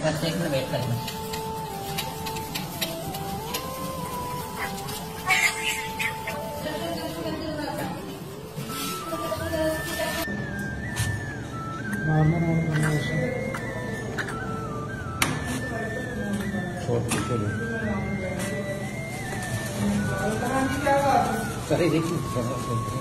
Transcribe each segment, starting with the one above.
बस एक minute wait करना। सही देखिए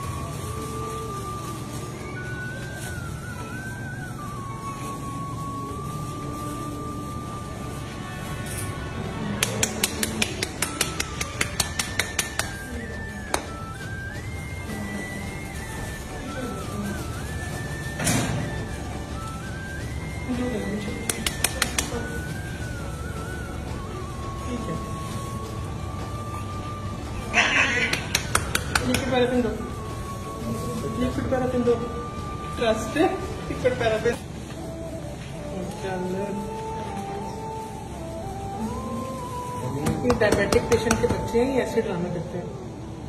लिक्विड पैराफिन दो, लिक्विड पैराफिन दो, ट्रस्ट लिक्विड पैराफिन। ये डायबिटिक पेशेंट के बच्चे हैं, ये ऐसे ड्रामे करते हैं।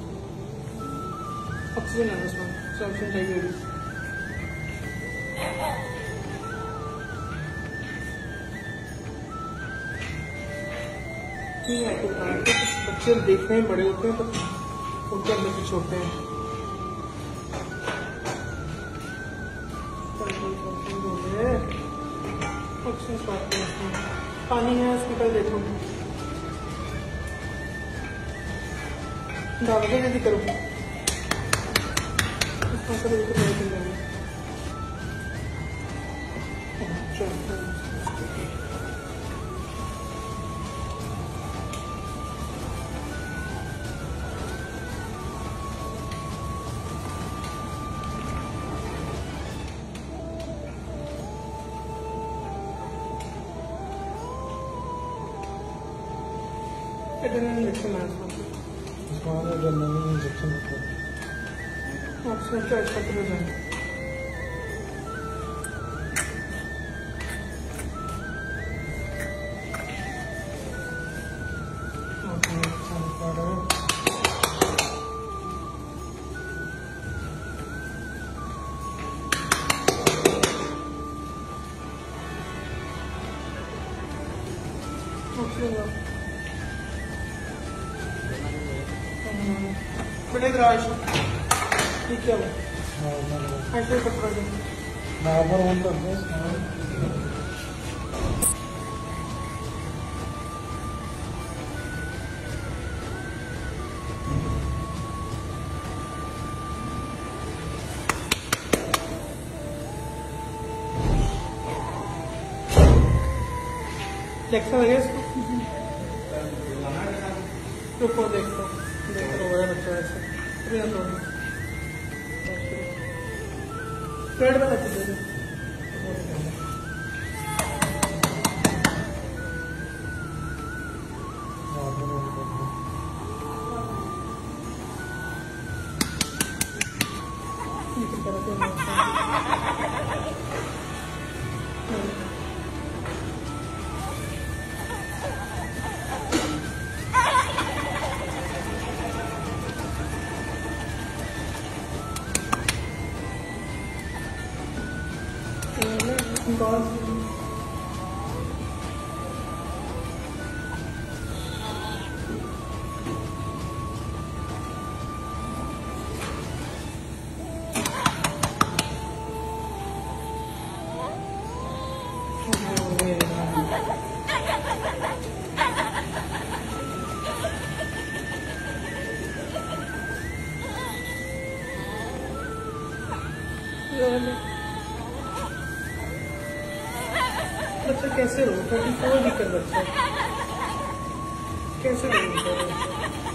ऑक्सीजन आना उसमें, ऑक्सीजन चाहिए होगी। बच्चे देखने में बड़े होते हैं तो उनके अंदर कुछ होते हैं। पानी है हॉस्पिटल, देखो दादा जल्दी करो। इंजेक्शन बड़े राज ठीक है ऐसे पकड़ दो नॉर्मल वन कर दो। देखता है इसको, रुको देखता देख लो है बच्चा ऐसे पेड़ में बच्चे दे बच्चा कैसे हो 34 वीक का बच्चा कैसे हो